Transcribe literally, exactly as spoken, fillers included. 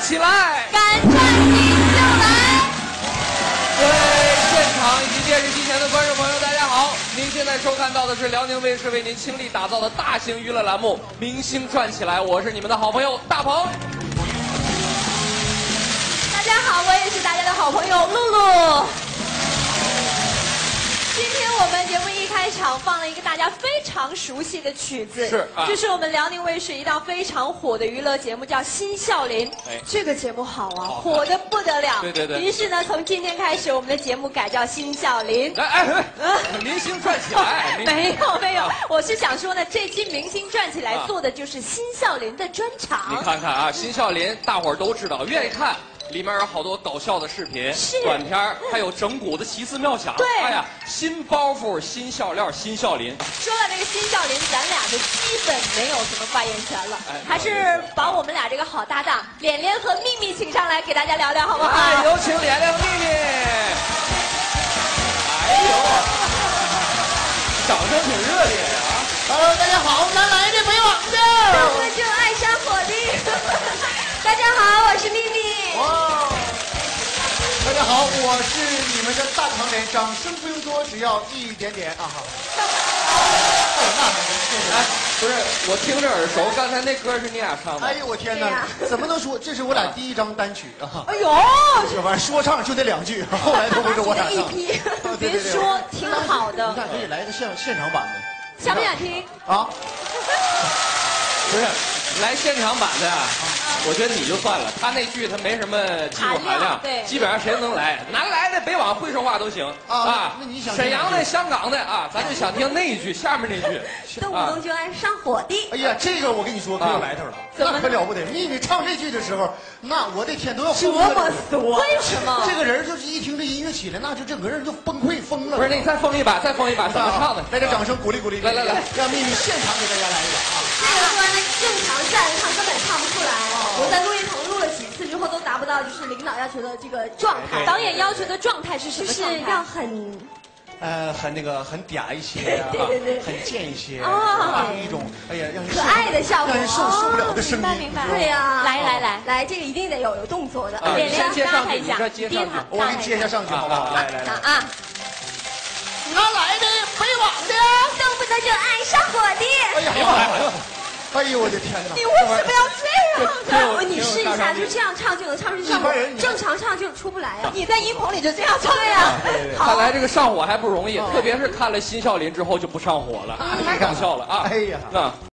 起来， 敢转起就来。 各位现场以及电视机前的观众朋友，大家好！您现在收看到的是辽宁卫视为您倾力打造的大型娱乐栏目《明星转起来》，我是你们的好朋友大鹏。 大家好，我也是大家的好朋友露露。今天我们节目一开场放了一个大家非常熟悉的曲子， 是啊， 这是我们辽宁卫视一档非常火的娱乐节目，叫《新笑林》。哎，这个节目好啊，好火得不得了。 对对对。 于是呢，从今天开始，我们的节目改叫《新笑林》。 来，哎哎，明星转起来。 没有没有，我是想说呢，这期《明星转起来》做的就是新笑林的专场。 你看看啊，新笑林大伙儿都知道，愿意看。里面有好多搞笑的视频、短片，还有整蛊的奇思妙想。 对， 哎呀，新包袱、新笑料、新笑林。 说到这个新笑林，咱俩就基本没有什么发言权了，哎、还是把我们俩这个好搭档脸脸和秘密请上来给大家聊聊，好不好？ 哎，有请脸脸和秘密。哎呦，掌声挺热烈的啊 ！Hello， 大家好，南来的北往的， 动了就爱上火的。大家好，我是秘密。 哇！大家好，我是你们的大长脸，掌声不用多，只要一点点啊！好。 哎，不是，我听着耳熟，刚才那歌是你俩唱的。 哎呦，我天哪！怎么能说？这是我俩第一张单曲啊！ 哎呦， 这玩意儿说唱就那两句，后来都不是我俩唱。 一批，别说，挺好的。 你看，可以来个现现场版的。 想不想听？ 啊？ 不是，来现场版的。我觉得你就算了，他那句他没什么技术含量， 对， 基本上谁都能来，南来的、北往会说话都行啊。 那你想沈阳的、香港的啊，咱就想听那一句，下面那句。 动不动就爱上火的。 哎呀，这个我跟你说可有来头了，那可了不得。秘密唱这句的时候，那我的天都要疯了。为什么？ 这个人就是一听这音乐起来，那就整个人就崩溃疯了。 不是，你再疯一把，再疯一把，怎么唱的？ 来点掌声鼓励鼓励。 来来来， 让秘密现场给大家来一个啊。 这个歌呢，正常站着唱根本唱不出来。我在录音棚录了几次之后，都达不到就是领导要求的这个状态。导演要求的状态是什么状态？就是要很， 呃，很那个很嗲一些啊， 对对对， 很贱一些， 啊， 一种哎呀让人可爱的效果， 让人受受不了的声音。 明白明白。对呀，来来来来，这个一定得有有动作的。 脸脸先接上去， 你再接上去， 我给你接一下上去，好不好？来来来啊！ 南来的北往的， 动不动就爱上火的。 哎呀，哎呦！哎呦我的天哪！ 你为什么要这样？你试一下，就这样唱就能唱出效果。正常唱就出不来呀。你在音棚里就这样唱呀。 看来这个上火还不容易，特别是看了新笑林之后就不上火了，太搞笑了啊！ 哎呀， 啊。